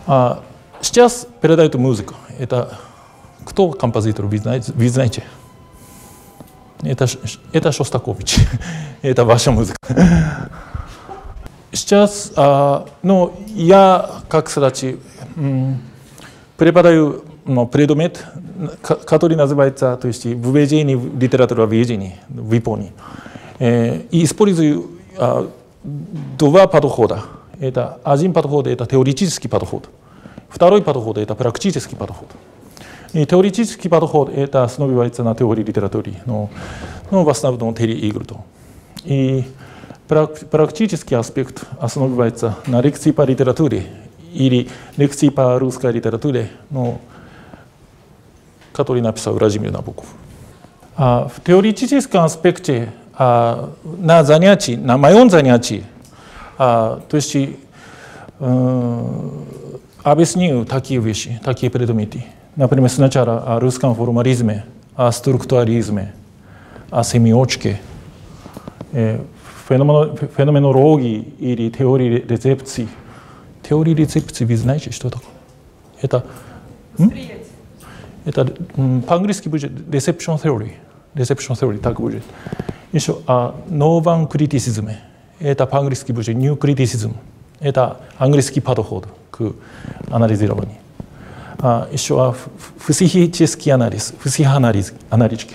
Сейчас передают музыку. Это кто композитор, вы знаете? Это Шостакович. Это ваша музыка. Сейчас, я, как сказать, преподаю предмет, который называется, то есть введение в литературоведение в Японии. И использую два подхода. Это один подход – это теоретический подход. Второй подход – это практический подход. И теоретический подход – это основывается на теории литературы, но в основном теории игр. И практический аспект основывается на лекции по литературе или лекции по русской литературе, который написал Владимир Набоков. В теоретическом аспекте на занятии, на моем занятии, то есть объясню такие вещи, такие предметы. Например, сначала о русском формализме, о структурализме, о семиотике, феноменологии или теории рецепции. Теория рецепции, вы знаете, что такое? Это по-английски будет reception theory. Reception theory, так будет. Еще о новом критицизме. Это по-английски будет new criticism. Это английский подход к анализированию. Еще о психический анализ, психоаналитике.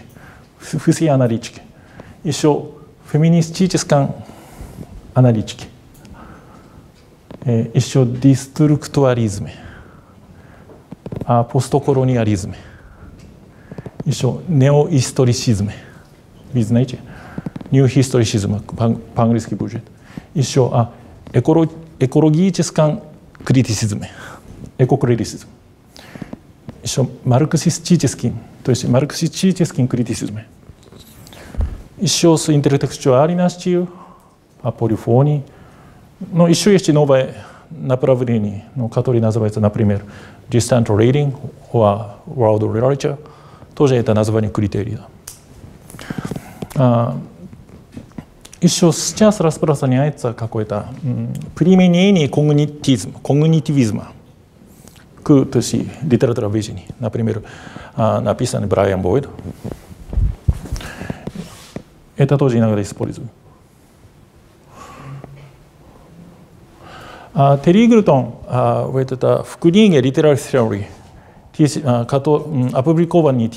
Еще феминистическом аналитике. Еще деструктурализме. Постколониализме. Еще неоисторицизме. Вы знаете? Неоисторицизм по-английски будет. Еще о экологическом критицизме. Экокритицизм. Еще марксистическим, то есть марксистическим критицизме. Еще с интертекстуальностью, о полифонии. Но еще есть новое направление, которое называется, например, distant reading or world literature. Тоже это название критерия. Еще сейчас распространяется какое-то применение когнитивизма к литературоведению. Например, написанный Брайан Бойд. Это тоже иногда использую. Терри Иглтон в книге Literary Theory, опубликованной в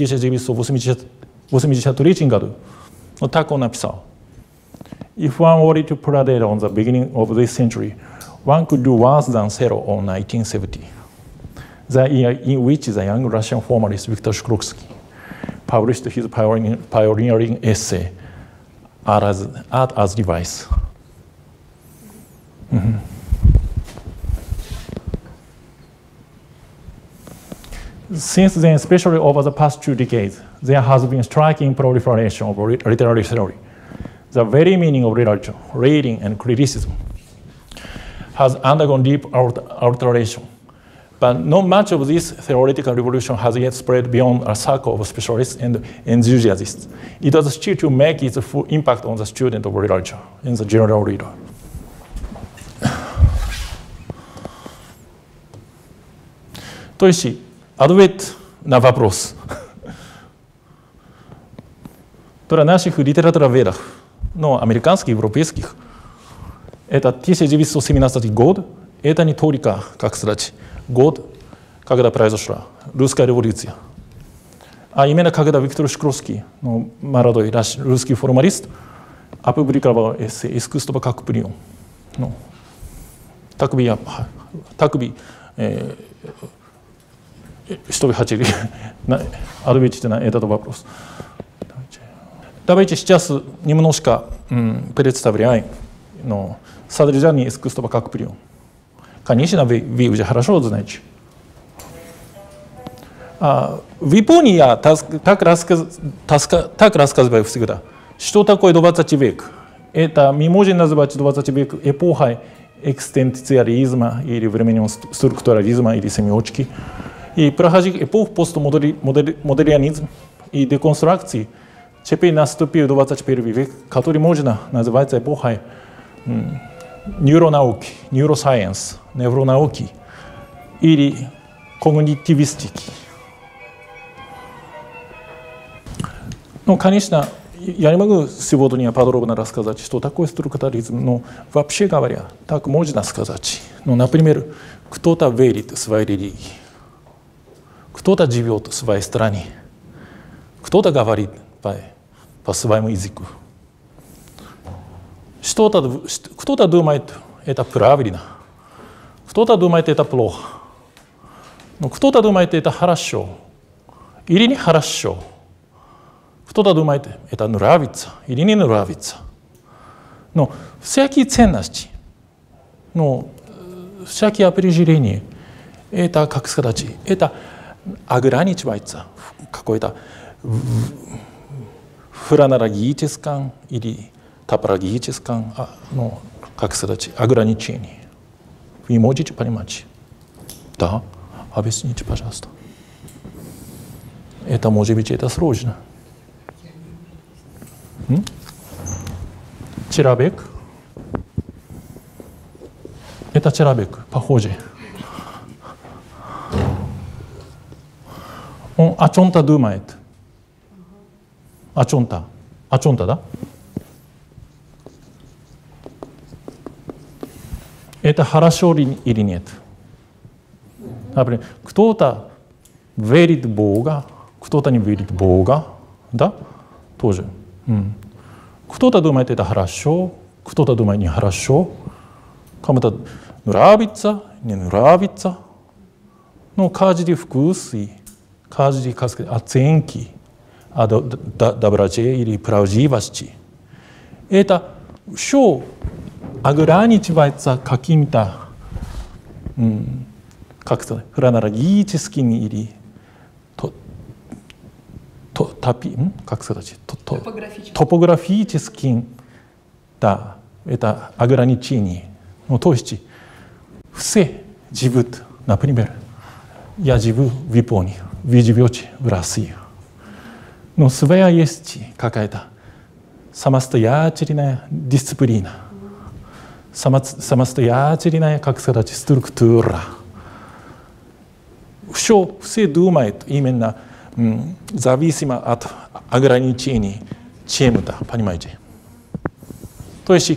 1983 году, вот так он написал. If one were to parade on the beginning of this century, one could do worse than Zero on 1970, the year in which the young Russian formalist Viktor Shklovsky published his pioneering essay, Art as Device. Since then, especially over the past 2 decades, there has been striking proliferation of literary theory. The very meaning of literature, reading, and criticism has undergone deep alteration. But not much of this theoretical revolution has yet spread beyond a circle of specialists and enthusiasts. It has still to make its full impact on the student of literature and the general reader. То есть, ответ на вопрос. Для наших литературоведов, американских, европейских, это 1917 год, это не только, как сказать, год, когда произошла русская революция, а именно когда Виктор Шкловский, молодой русский формалист, опубликовал эссе «Искусство как прием». Так бы что вы хотели ответить на этот вопрос? Давайте сейчас немножко представляем содержание искусства как прием. Конечно, вы уже хорошо знаете. В Японии я так рассказываю всегда, что такое 20 век. Это мы можем назвать 20 век эпохой экстенциализма или временем структурализма или семиотики. И проходил эпоху постмодернизма и деконструкции. Теперь наступил 21 век, который можно назвать эпохой нейронауки, невросайенс, невронауки. или когнитивистики. Ну, конечно, я не могу сегодня подробно рассказать, что такое структурализм, но вообще говоря, так можно сказать. Ну, например, кто-то верит в свою религию, кто-то живет в своей стране, кто-то говорит по своему языку. Кто-то думает, это правильно, кто-то думает, это плохо, но кто-то думает, это хорошо или нехорошо. Кто-то думает, это нравится или не нравится. Но всякие ценности, всякие определения, это, как сказать, это ограничивается в какой-то хронологическом или топологическом, как сказать, ограничении. Вы можете понимать? Да? Объясните, пожалуйста. Это может быть это сложно. Человек. Это человек, похожий. Он о чем-то думает. О чем-то. О чем-то, да? Это хорошо или нет? Например, кто-то верит в Бога, кто-то не верит в Бога, да? Тоже. Кто-то думает, это хорошо, кто-то думает, нехорошо, кому-то нравится, не нравится. Но каждый вкус и каждый, как сказать, оценки о доброте или правдивости, это все ограничивается какими-то, как сказать, хронологическими или как сказать, топографическим, да, это ограничение. Ну, то есть все живут, например, я живу в Японии, вы живете в России. Но своя есть какая-то самостоятельная дисциплина, самостоятельная, как сказать, структура. Все думают именно зависимо от ограничений чем-то, понимаете? То есть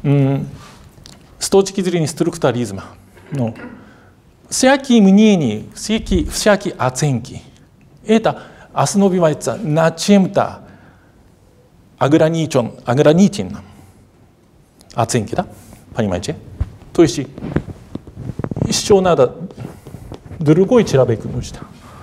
с точки зрения структурализма, всякие мнения, всякие оценки, это основывается на чем-то ограниченном оценке, да? Понимаете? То есть еще надо другой человек нужен,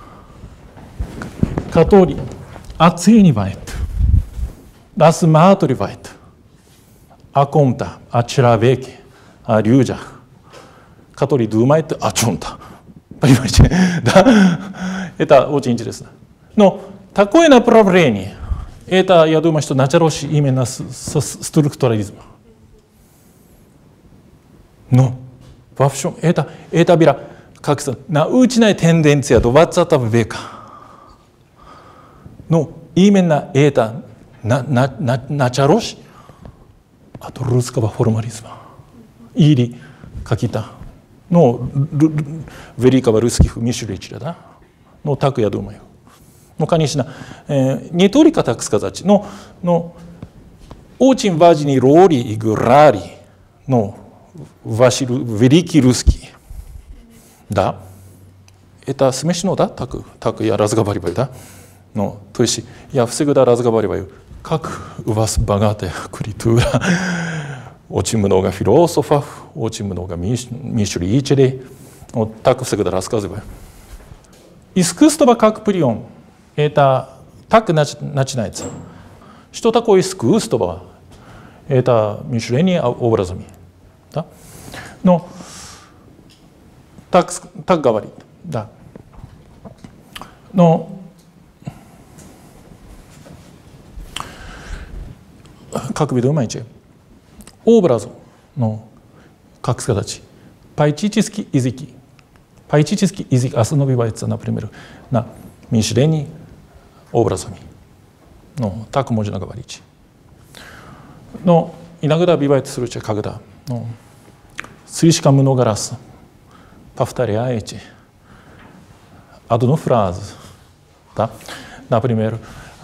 который оценивает, рассматривает о ком-то, о человеке, о людях, который думает о чем-то. Понимаете? Да? Это очень интересно. Но такое направление, это, я думаю, что началось именно со структурализма. Но во всем это была, как сказать, научная тенденция 20 века. Но именно это началось от русского формализма. Или какие-то, великого русских мыслителей, да? Так я думаю. Конечно, не только так сказать, но очень важные роли играли, ваши великие русские. Да? Это смешно, да? Так я разговариваю, да? То есть я всегда разговариваю, как у вас богатая культура, очень много философов, очень много мыслителей, так всегда рассказываю. Искусство как прием, это так начинается. Что такое искусство? Это мышление образами. Да? Но так говорит, да. Но как вы думаете, образ, как сказать, поэтический язык. Поэтический язык основывается, например, на мышлении образами. Так можно говорить. Но иногда бывает случай, когда слишком много раз повторяете одну фразу, да? Например,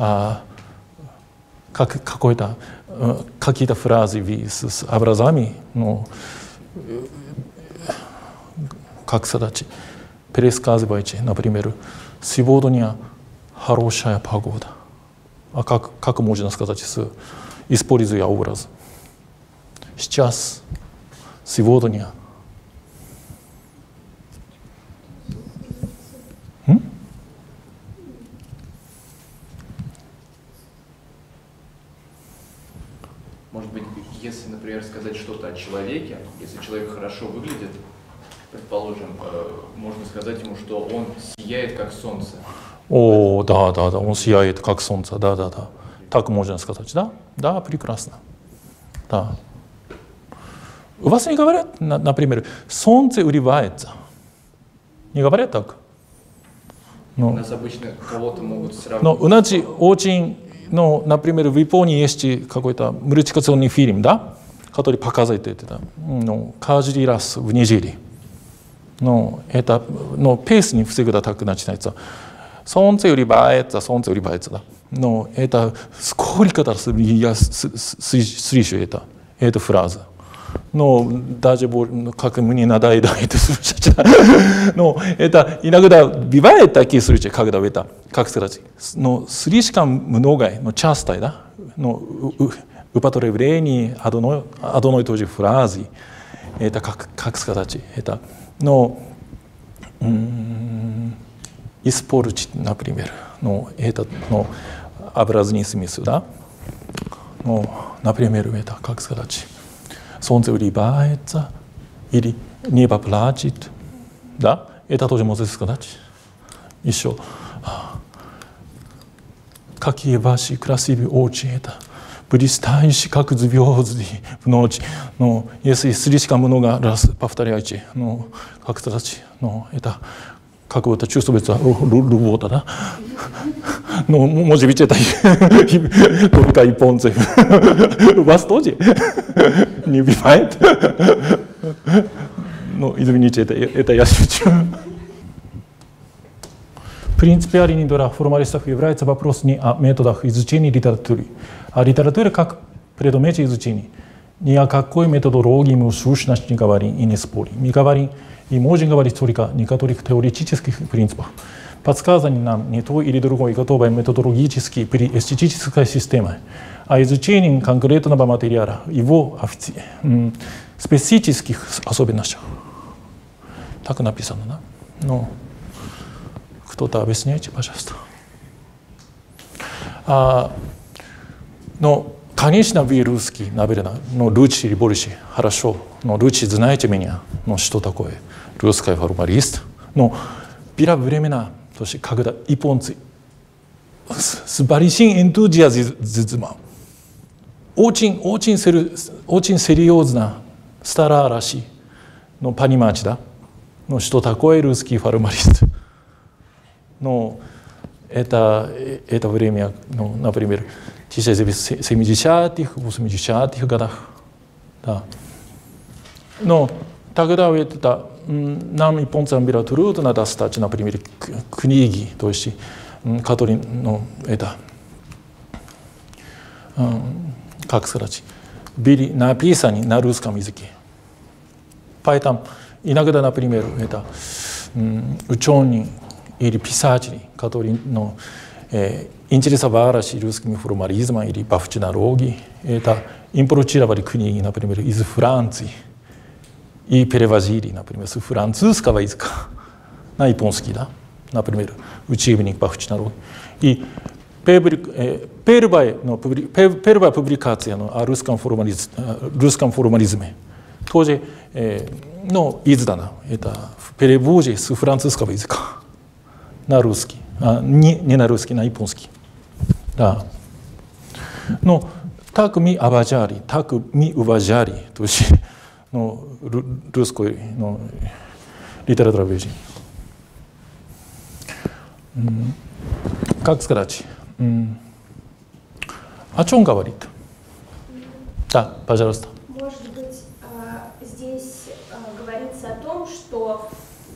какие-то фразы вы с образами, ну, как сказать, пересказываете, например, сегодня хорошая погода. А как можно сказать, используя образ? Сейчас, сегодня. Может быть, если, например, сказать что-то о человеке, если человек хорошо выглядит, предположим, можно сказать ему, что он сияет, как солнце. О, да, он сияет, как солнце, да. Так можно сказать, да? Да, прекрасно. Да. У вас не говорят, например, солнце улыбается? Не говорят так? У нас обычно кого-то могут сравнивать. Но у нас очень, ну, например, в Японии есть какой-то мультипликационный фильм, да, который показывает это, ну, каждый раз в неделю. Но это, но песни всегда так начинается. Солнце улыбается, да. Но это сколько раз я слышу эту фразу. Но даже как мне надоедает слушать. Но это иногда бывает такие случаи, когда это, как сказать, но слишком много, но часто, да, но употребление одной и той же фразы, это как сказать, это, но испортить, например, но этот, но образный смысл, да, ну, например, это, как сказать, солнце улыбается или небо плачет, да, это тоже можно сказать. Еще, какие ваши красивые очи, это блистающие, как звезды в ночь. Но если слишком много раз повторяете, ну, как сказать, ну, это какое-то чувствуется любовь, да? Ну, может быть, это только японцы. У вас тоже не бывает? Ну, извините, это я шучу. Принципиальным для формалистов является вопрос не о методах изучения литературы, а литературе как предмете изучения. Ни о какой методологии мы сущности не говорим и не спорим. Мы говорим и можем говорить только о некоторых теоретических принципах. Подсказаны нам не той или другой готовой методологической или эстетической системой, а изучением конкретного материала, его специфических особенностей. Так написано, да? Ну, кто-то объясняйте, пожалуйста. Но, конечно, вы русский, наверное, но лучше или больше, хорошо, но лучше знаете меня, но что такое русский формалист. Но было времена, то есть, когда японцы с большим энтузиазмом очень серьезно старались, но понимать, да, но что такое русский формалист. Но это время, ну, например, в 1970-х, 80-х годах. Да. Но тогда это, нам, японцам, было трудно достать, например, книги, то есть, которые, ну, это, как сказать, были написаны на русском языке. Поэтому иногда, например, это ученые или писатели, которые, ну, интересовались русским формализмом или бафчинологией, это импортировали книги, например, из Франции и перевозили, например, с французского языка на японский, да, например, учебник бафчинологии. И первая публикация о русском формализме тоже, ну, издана, это в переводе с французского языка на русский, не на русский, на японский. Да. Но так мы обожали, так мы уважали, то есть, ну, русскую, ну, литературу. Как сказать? О чем говорит? Да, пожалуйста. Может быть, здесь говорится о том, что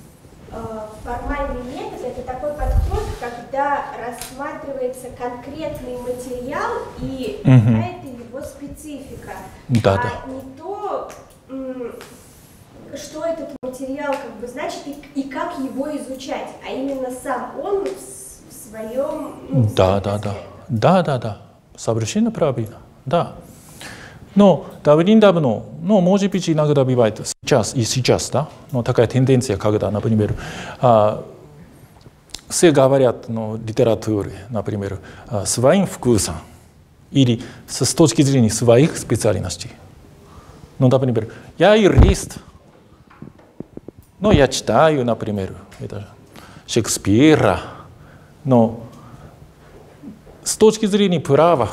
формальный метод — это такой подход, когда рассматривается конкретный материал и какая-то его специфика, а не то, что этот материал как бы значит и как его изучать, а именно сам он в своем... Да, совершенно правильно, да. Но давным-давно, может быть, иногда бывает сейчас, да, но такая тенденция, когда, например, все говорят, литературы, например, своим вкусом или с точки зрения своих специальностей. Например, я юрист, но я читаю, например, это Шекспира, но с точки зрения права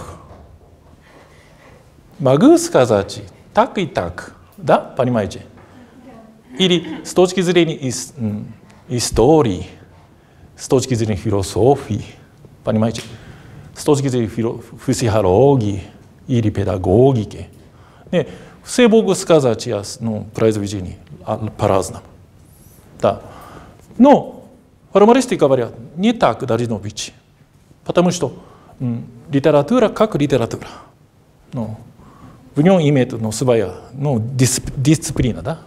могу сказать так и так, да, понимаете? Или с точки зрения истории, с точки зрения философии, понимаете? С точки зрения психологии или педагогики. Все могут сказать произведение по-разному. Да. Но формалисты говорят, не так должно быть. Потому что литература как литература. В нем имеет своя дисциплина. Да?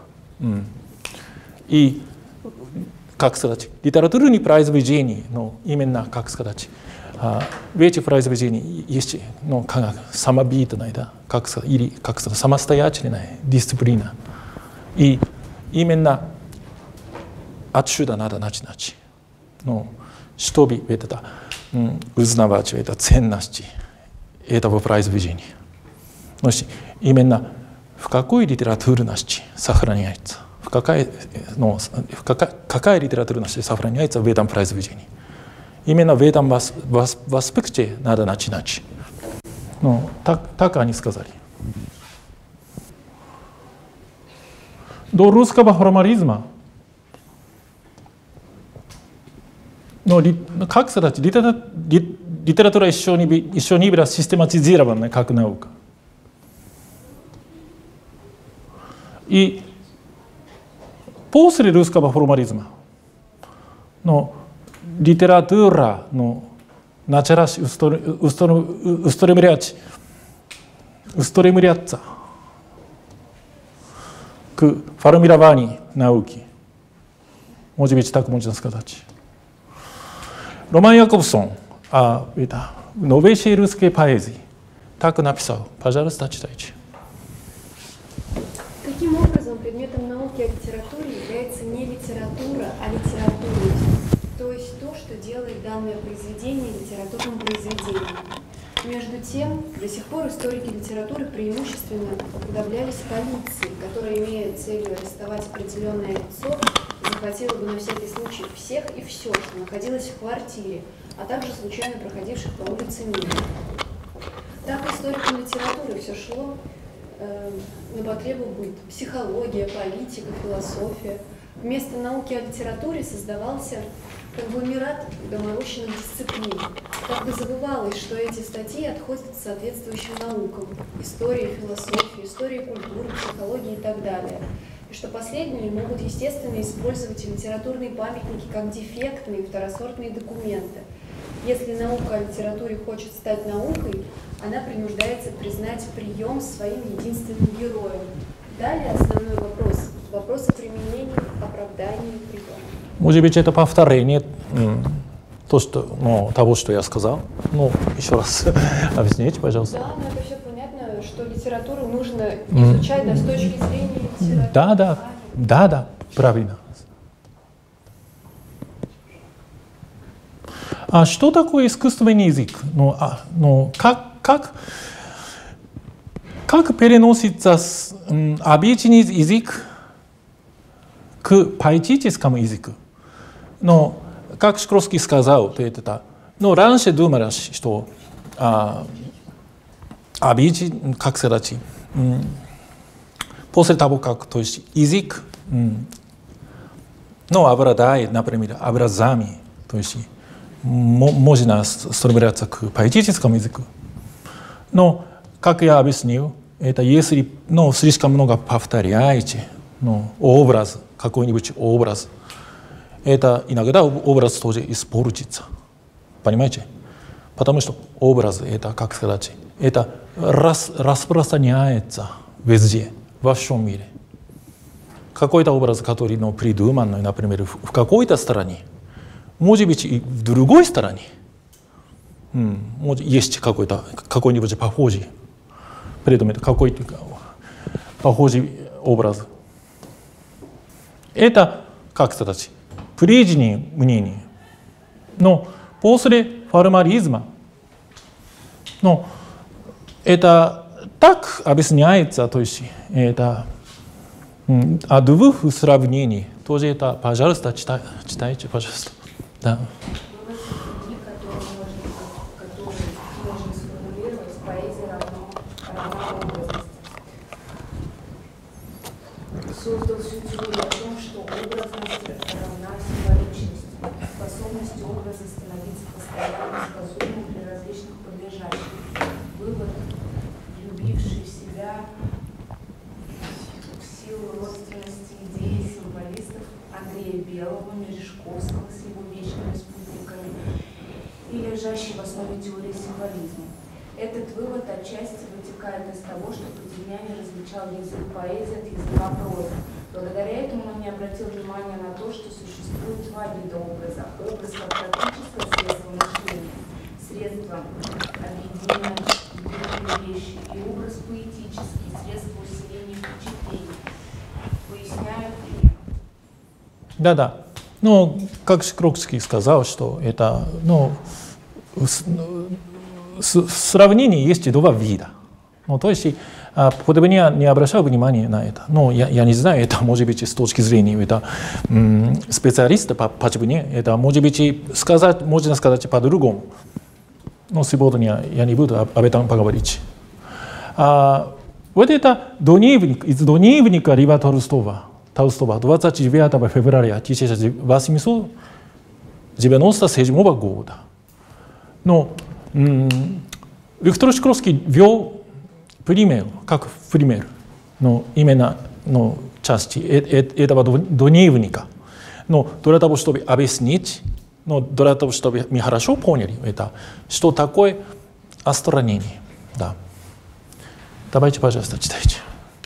И, как сказать, литературные произведения, именно, как сказать, в этих произведениях есть самобытная, да, или как сказать, самостоятельная дисциплина. И именно отсюда надо начинать. Чтобы это узнавать ценности этого произведения. Именно в какой литературности сохраняется, какая литературность сохраняется в этом произведении. Именно в этом аспекте надо начинать. Так они сказали. До русского формализма, как сказать, литература еще не была систематизирована как наука. И после русского формализма, литература началась устремляться к формированию науки. Может быть, так можно сказать. Роман Якобсон, новейшей русской поэзии, так написал. Пожалуйста, читайте. Каким образом предметом науки о литературе является не литература, а литературность, то есть то, что делает данное произведение литературным произведением? Между тем, до сих пор историки литературы преимущественно уподоблялись полиции, которая, имея целью арестовать определенное лицо, захватила бы на всякий случай всех и все, что находилось в квартире, а также случайно проходивших по улице мимо. Так историкам литературы все шло на потребу быт. Психология, политика, философия. Вместо науки о литературе создавался конгломерат доморощенных дисциплин. Как бы забывалось, что эти статьи отходят к соответствующим наукам – истории, философии, истории культуры, психологии и так далее. И что последние могут, естественно, использовать литературные памятники как дефектные второсортные документы. Если наука о литературе хочет стать наукой, она принуждается признать прием своим единственным героем. Далее основной вопрос – вопрос о применении, оправдании приема. Может быть, это повторение того, что я сказал. Еще раз объясните, пожалуйста. Да, но это все понятно, что литературу нужно изучать с точки зрения литературы. Да, правильно. А что такое искусственный язык? Как переносится обычный язык к поэтическому языку? Как Шкловский сказал, раньше думалось, что обычный, как сказать, после того, как язык обладает, например, образами, то есть можно стремиться к поэтическому языку. Но, как я объяснил, это если слишком много повторяете образ, какой-нибудь образ, это иногда образ тоже испортится. Понимаете? Потому что образ, это, как сказать, это распространяется везде, во всем мире. Какой-то образ, который придуман, например, в какой-то стране, может быть, и в другой стране есть какой-нибудь похожий предмет, какой-то похожий образ. Это, как сказать, прежнее мнение. Но после формализма, это так объясняется, то есть это о двух сравнениях. Тоже это, пожалуйста, читайте, пожалуйста. Да. Создал всю теорию о том, что образность равна символичности, способность образа становиться постоянно сказуемым для различных подлежащих. Вывод, любивший себя в силу родственности идеи символистов Андрея Белого, Мережковского с его вечными спутниками и лежащий в основе теории символизма. Этот вывод отчасти вытекает из того, что Потемьяне различал язык поэзии от языка прозы. Благодаря этому он не обратил внимания на то, что существует два вида образа. Образ как практическое средство мышления, средство объединения вещи, и образ поэтический, средство усиления впечатлений. Поясняю пример. Да. Как Шкловский сказал, что это, сравнение есть два вида. То есть, я не обращал внимания на это. Я не знаю, это может быть с точки зрения специалиста по почве, это может быть можно сказать по-другому. Но сегодня я не буду об этом поговорить. Вот это из дневника Льва Толстого 29 февраля 1897 года. Виктор Шкловский вел пример, как пример, именно части этого дневника. Но для того, чтобы объяснить, для того, чтобы мы хорошо поняли это, что такое отстранение. Да. Давайте, пожалуйста, читайте.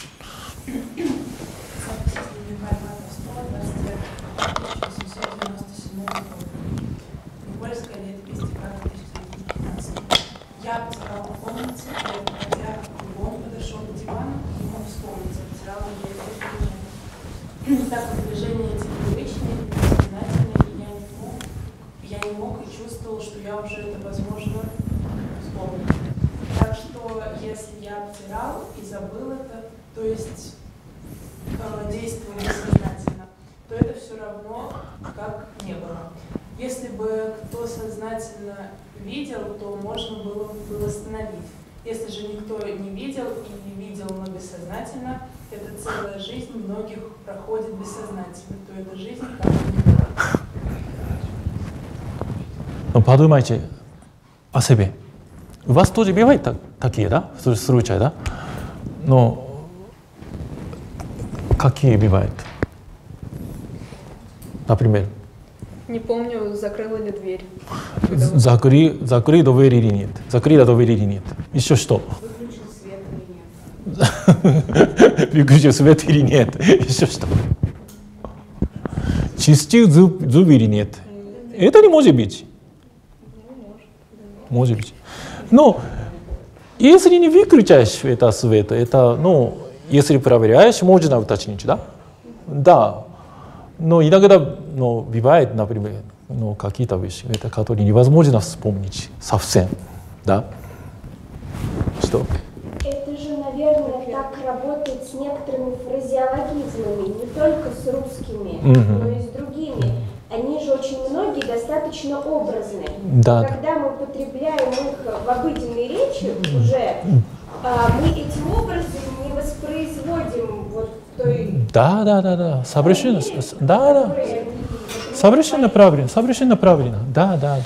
Так как движения эти привычные, бессознательные, я не мог и чувствовал, что я уже это, возможно, вспомнил. Так что, если я обтирал и забыл это, то есть действовал бессознательно, то это все равно как не было. Если бы кто сознательно видел, то можно было бы восстановить. Если же никто не видел и не видел, но бессознательно, это целая жизнь многих проходит бессознательно, то эта жизнь как не была. Подумайте о себе. У вас тоже бывают такие, да, случаи, да? Но какие бывают? Например? Не помню, закрыла ли дверь. Закрыла дверь или нет? Закрыла дверь или нет? Еще что? Выключил свет или нет? Выключил свет или нет? Еще что? Чистил зуб или нет? Это не может быть. Может быть. Но если не выключаешь это свет, это, если проверяешь, можно уточнить, да? Да. Но иногда бывает, например, какие-то вещи, которые невозможно вспомнить совсем, да? Что? Это же, наверное, так работает с некоторыми фразеологизмами, не только с русскими, но и с другими. Они же очень многие достаточно образные. Да. Когда мы употребляем их в обыденной речи уже, мы этим образом не воспроизводим вот той... Да. Совершенно правильно. Да.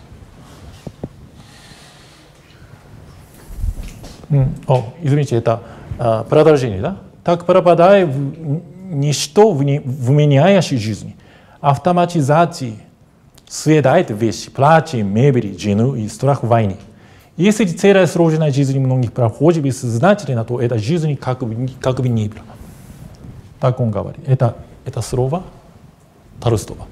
Извините, это продолжение, да? Так пропадает ничто в меняющей жизни. автоматизации съедает вещи, платья, мебели, жену и страх войны. Если целая сложная жизнь многих проходит бессознательно, то эта жизнь как бы не было. Так он говорит. Это слово Толстого.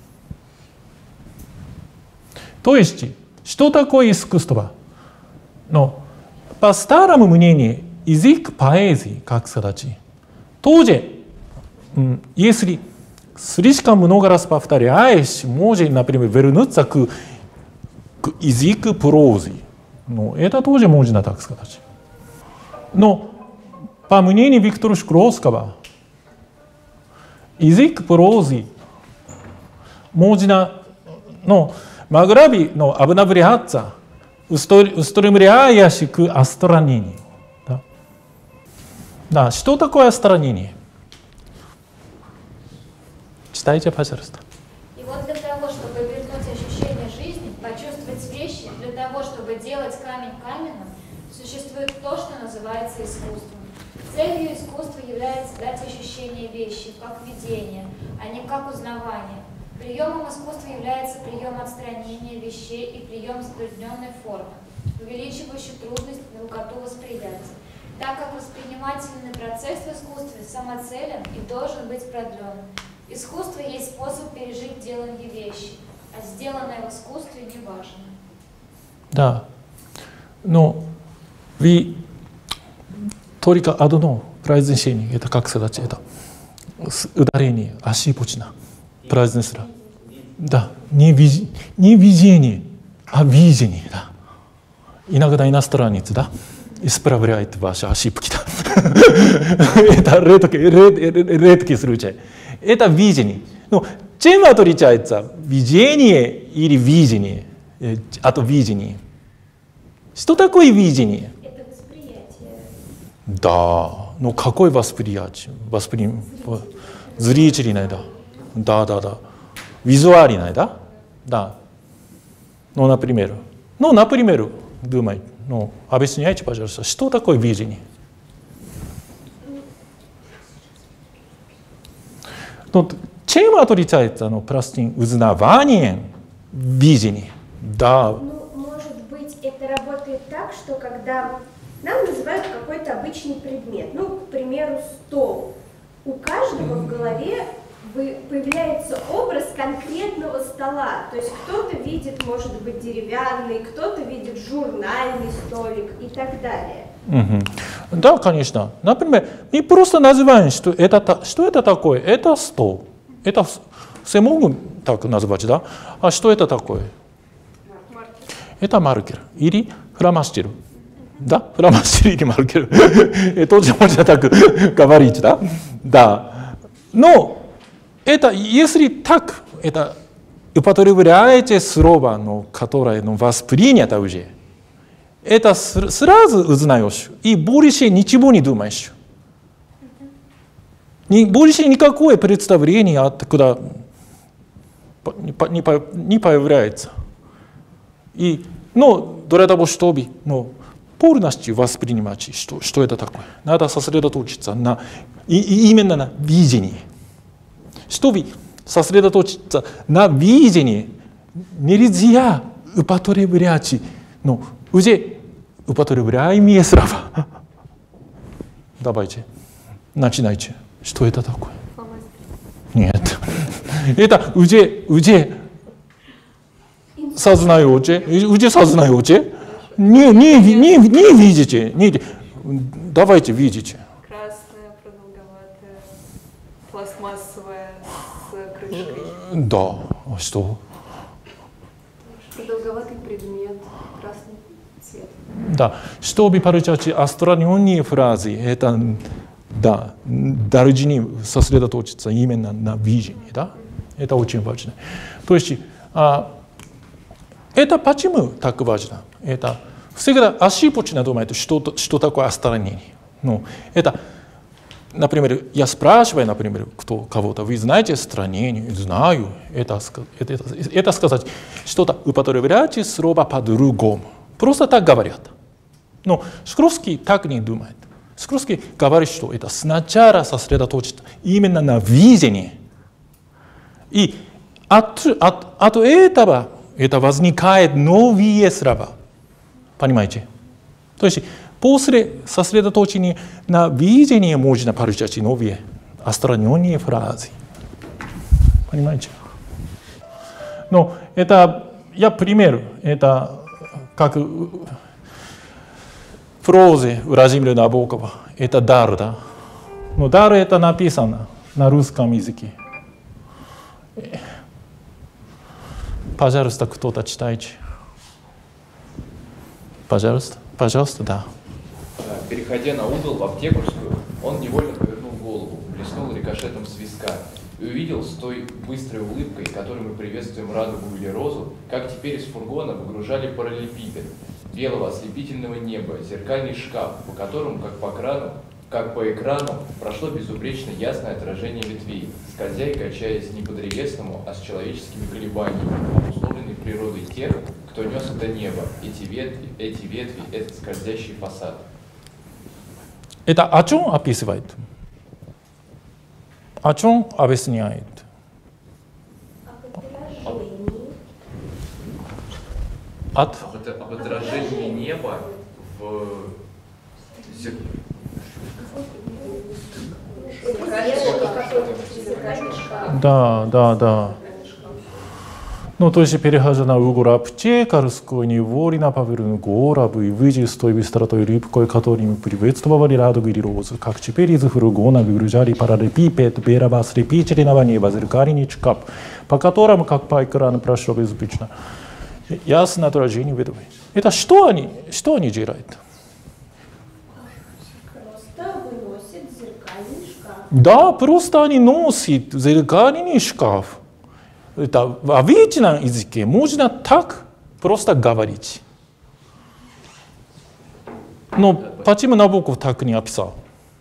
То есть, что такое искусство? Но по старому мнению, язык поэзии, как сказать, тоже, если слишком много раз повторяешь, может, например, вернуться к языку прозы. Но это тоже можно так сказать. Но по мнению Виктора Шкловского, язык прозы можно, могла бы обновляться, устремляясь к отстранению. Да, что такое отстранение? Читайте, пожалуйста. И вот для того, чтобы вернуть ощущение жизни, почувствовать вещи, для того, чтобы делать камень каменным, существует то, что называется искусством. Целью искусства является дать ощущение вещи, как видение, а не как узнавание. Приемом искусства является прием отстранения вещей и прием затрудненной формы, увеличивающий трудность и долготу восприятия, так как воспринимательный процесс в искусстве самоцелен и должен быть продлен. Искусство есть способ пережить делание вещи, а сделанное в искусстве не важно. Да, но вы только одно произношение, это как сказать, это ударение, ошибочно произнесли. Да, не видение, а видение, да. Иногда иностранец, да, исправляет ваши ошибки, да. Это редкий случай. Это видение. Но чем отличается видение или видение от видения? Что такое видение? Это восприятие. Да, но какое восприятие? Зрительное, да. Да. Визуальное, да? Да. Например, думай, объясняйте, пожалуйста, что такое видение? Чем отличается простым узнаванием видения? Да. Может быть, это работает так, что когда нам называют какой-то обычный предмет, к примеру, стол, у каждого в голове появляется образ конкретного стола. То есть кто-то видит, может быть, деревянный, кто-то видит журнальный столик и так далее. Да, конечно. Например, мы просто называем, что это такое. Это стол. Это все могут так назвать, да? А что это такое? Маркер. Это маркер или фломастер. Да, фломастер или маркер. Тоже можно так говорить, да? Да. Но это, если так, это употребляете слово, которое воспринято уже, это сразу узнаешь, и больше ничего не думаешь. Больше никакое представление откуда не появляется. Для того, чтобы полностью воспринимать, что это такое, надо сосредоточиться именно на видении. Чтобы сосредоточиться на видении, нельзя употреблять, уже употребляемые слова. Давайте, начинайте. Что это такое? Нет. Это уже сознаете, не видите. Давайте видите. Красная, продолговатая, пластмассовая с крышкой. Да, а что? Продолговатый предмет, красный цвет. Да, чтобы получать отстраненные фразы, это да, должны сосредоточиться именно на видении, да? Это очень важно. То есть, это почему так важно? Это всегда ошибочно думать, что такое отстранение. Это, например, я спрашиваю, кого-то, вы знаете отстранение? Знаю. Это сказать, что-то употребляете слово по-другому. Просто так говорят. Но Шкловский так не думает. Шкловский говорит, что это сначала сосредоточиться именно на видении. И от этого возникает новые слова. Понимаете? То есть после сосредоточения на видении можно получать новые отстраненные фразы. Понимаете? Но это, я пример, это как в прозе Владимира Набокова, это дар, да? Но дар это написано на русском языке. Пожалуйста, кто-то читайте. Пожалуйста, пожалуйста, да. Переходя на угол в Аптекарскую, он невольно повернул голову, блеснул рикошетом с виска и увидел с той быстрой улыбкой, которой мы приветствуем радугу или розу, как теперь из фургона выгружали параллелепипед белого ослепительного неба, зеркальный шкаф, по которому, как по экрану, прошло безупречно ясное отражение ветвей, скользя и качаясь не по древесному, а с человеческими колебаниями, обусловленной природой тех, кто нес это небо, эти ветви, этот скользящий фасад. Это о чем описывает? О чем объясняет? Об отражении неба в Да. Ну, то есть, перехожу на угол Аптекарскую, невольно повернул голову и выйдя с той быстротой рыбкой, которыми приветствовали радугу или розу, как теперь из фургона выгружали параллелепипед белого ослепительного неба, зеркальный шкаф, по которому, как по экрану, прошло безупречно ясное отражение ветвей. Это что они делают? Да, просто они носят зеркальный шкаф. Это в обычном языке можно так просто говорить. Но почему Набоков так не описал?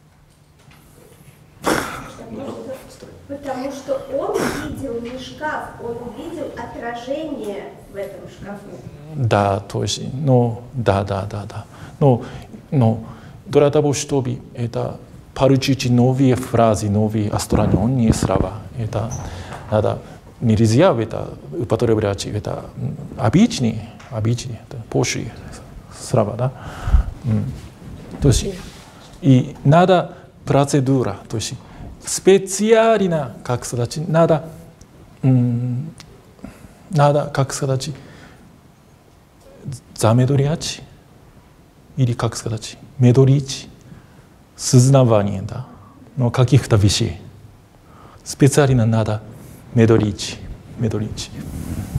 Потому что он видел не шкаф, он увидел отражение в этом шкафу. Да, то есть, да. Но для того, чтобы это получить новые фразы, новые отстраненные слова, это надо нельзя это употреблять это обычные, позже слова, да. То есть и надо процедура, то есть специально, как сказать, надо, как сказать, замедлять или, как сказать, медлить сознавание, да, но каких-то вещей. Специально надо медлить.